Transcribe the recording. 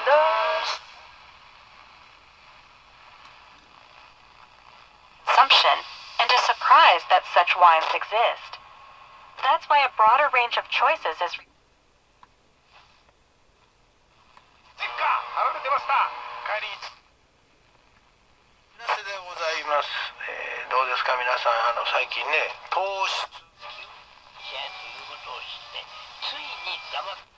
Assumption and a surprise that such wines exist. That's why a broader range of choices is. 出ました。帰り。お知らせでございます。どうですか皆さん、最近ね、糖質ということを知ってついに黙って